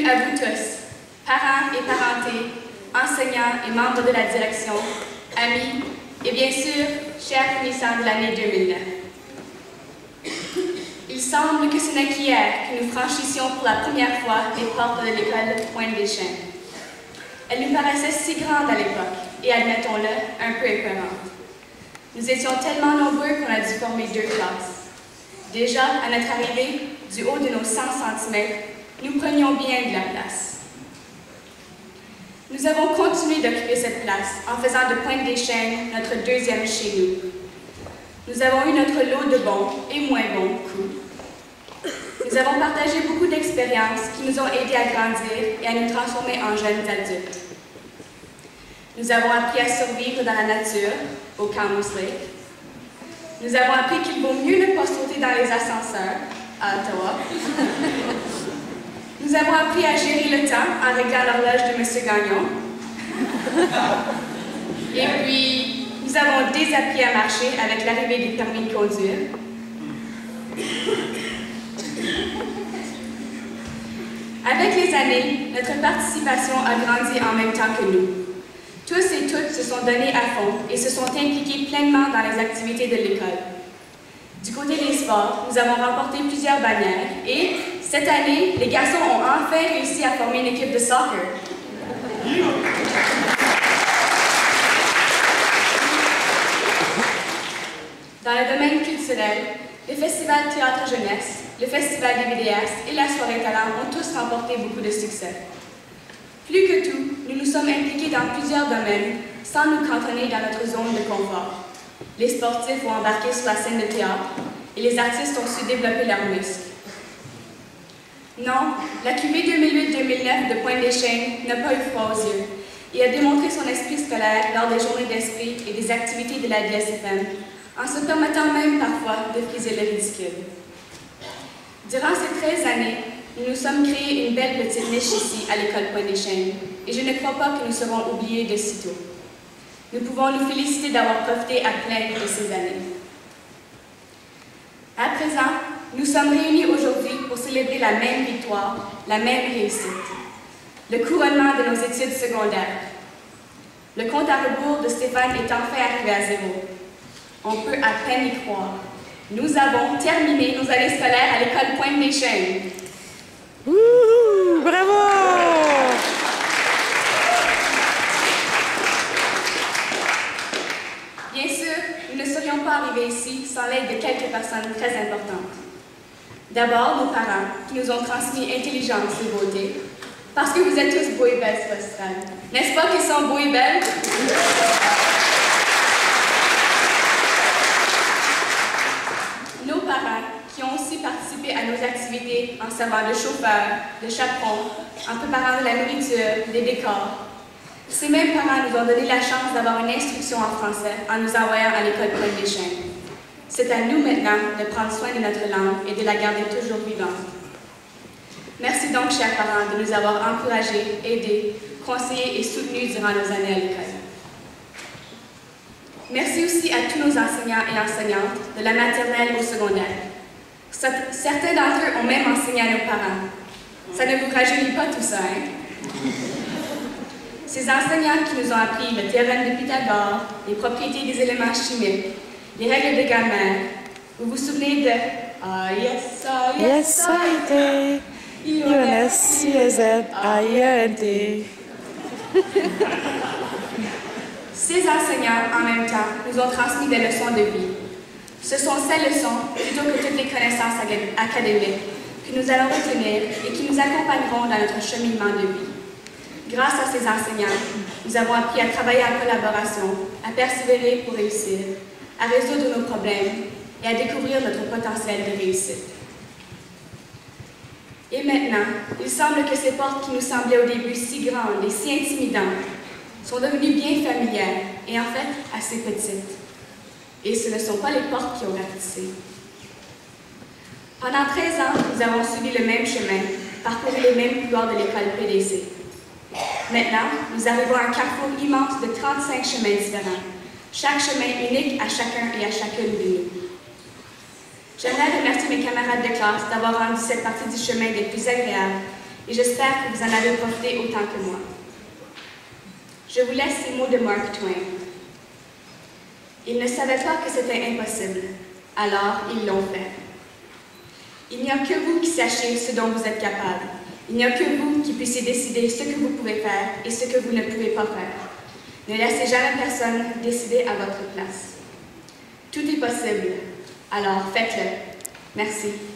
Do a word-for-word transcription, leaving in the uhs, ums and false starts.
bienvenue à vous tous, parents et parentés, enseignants et membres de la direction, amis et bien sûr, chers finissants de l'année deux mille neuf. Il semble que ce n'est qu'hier que nous franchissions pour la première fois les portes de l'école Pointe-des-Chênes. Elle nous paraissait si grande à l'époque et, admettons-le, un peu épeurante. Nous étions tellement nombreux qu'on a dû former deux classes. Déjà, à notre arrivée, du haut de nos cent centimètres, nous prenions bien de la place. Nous avons continué d'occuper cette place en faisant de Pointe-des-Chênes notre deuxième chez nous. Nous avons eu notre lot de bons et moins bons coups. Nous avons partagé beaucoup d'expériences qui nous ont aidés à grandir et à nous transformer en jeunes adultes. Nous avons appris à survivre dans la nature, au camp Moose Lake. Nous avons appris qu'il vaut mieux ne pas sauter dans les ascenseurs, à Ottawa. Nous avons appris à gérer le temps en réglant l'horloge de M. Gagnon. Et puis, nous avons désappris à marcher avec l'arrivée des permis de conduire. Avec les années, notre participation a grandi en même temps que nous. Tous et toutes se sont donnés à fond et se sont impliqués pleinement dans les activités de l'école. Du côté des sports, nous avons remporté plusieurs bannières et, cette année, les garçons ont enfin réussi à former une équipe de soccer. Dans le domaine culturel, le Festival Théâtre Jeunesse, le Festival des vidéastes et la Soirée Talent ont tous remporté beaucoup de succès. Plus que tout, nous nous sommes impliqués dans plusieurs domaines sans nous cantonner dans notre zone de confort. Les sportifs ont embarqué sur la scène de théâtre et les artistes ont su développer leurs muscles. Non, la Q V deux mille huit deux mille neuf de Pointe-des-Chênes n'a pas eu froid aux yeux et a démontré son esprit scolaire lors des journées d'esprit et des activités de la D S F M, en se permettant même parfois de friser le ridicule. Durant ces treize années, nous nous sommes créés une belle petite niche ici à l'école Pointe-des-Chênes et je ne crois pas que nous serons oubliés de sitôt. Nous pouvons nous féliciter d'avoir profité à plein de ces années. À présent, nous sommes réunis aujourd'hui pour célébrer la même victoire, la même réussite. Le couronnement de nos études secondaires. Le compte à rebours de Stéphane est enfin arrivé à zéro. On peut à peine y croire. Nous avons terminé nos années scolaires à l'école Pointe-des-Chênes. Ouh, bravo! Bien sûr, nous ne serions pas arrivés ici sans l'aide de quelques personnes très importantes. D'abord, nos parents, qui nous ont transmis intelligence et beauté, parce que vous êtes tous beaux et belles sur votre estrade. N'est-ce pas qu'ils sont beaux et belles? Nos parents, qui ont aussi participé à nos activités en servant de chauffeur, de chaperon, en préparant de la nourriture, des décors. Ces mêmes parents nous ont donné la chance d'avoir une instruction en français en nous envoyant à l'école Pointe-des-Chênes. C'est à nous maintenant de prendre soin de notre langue et de la garder toujours vivante. Merci donc, chers parents, de nous avoir encouragés, aidés, conseillés et soutenus durant nos années à l'école. Merci aussi à tous nos enseignants et enseignantes, de la maternelle au secondaire. Certains d'entre eux ont même enseigné à nos parents. Ça ne vous rajeunit pas tout ça, hein? Ces enseignants qui nous ont appris le théorème de Pythagore, les propriétés des éléments chimiques, les règles de grammaire. Vous vous souvenez de Ah yes, ah yes, Yes, I did. U N S C Z I N T. Ces enseignants, en même temps, nous ont transmis des leçons de vie. Ce sont ces leçons, plutôt que toutes les connaissances académiques, que nous allons retenir et qui nous accompagneront dans notre cheminement de vie. Grâce à ces enseignants, nous avons appris à travailler en collaboration, à persévérer pour réussir, à résoudre nos problèmes et à découvrir notre potentiel de réussite. Et maintenant, il semble que ces portes qui nous semblaient au début si grandes et si intimidantes sont devenues bien familières et en fait assez petites. Et ce ne sont pas les portes qui ont ratissé. Pendant treize ans, nous avons suivi le même chemin, parcouru les mêmes couloirs de l'école P D C. Maintenant, nous arrivons à un carrefour immense de trente-cinq chemins différents, chaque chemin unique à chacun et à chacune de nous. J'aimerais remercier mes camarades de classe d'avoir rendu cette partie du chemin des plus agréables et j'espère que vous en avez profité autant que moi. Je vous laisse ces mots de Mark Twain. Ils ne savaient pas que c'était impossible, alors ils l'ont fait. Il n'y a que vous qui sachiez ce dont vous êtes capable. Il n'y a que vous qui puissiez décider ce que vous pouvez faire et ce que vous ne pouvez pas faire. Ne laissez jamais personne décider à votre place. Tout est possible, alors faites-le. Merci.